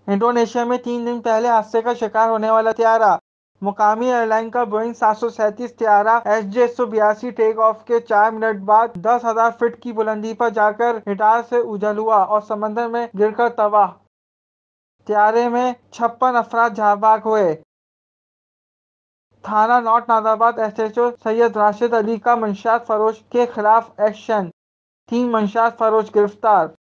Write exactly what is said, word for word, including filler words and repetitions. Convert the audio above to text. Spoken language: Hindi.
इंडोनेशिया में तीन दिन पहले हादसे का शिकार होने वाला त्यारा। मुकामी एयरलाइन का बोइंग सात सौ सैंतीस त्यारा एस जे एक सौ बयासी टेक ऑफ के चार मिनट बाद दस हजार फीट की बुलंदी पर जाकर हिटार से उछल हुआ और समंदर में गिरकर तबाह। त्यारे में छप्पन अफराद जहाँ बाग हुए। थाना north Najabad S H O Syed Rashid Ali का मंशियात फरोश के खिलाफ एक्शन। तीन मंशियात फरोश गिरफ्तार।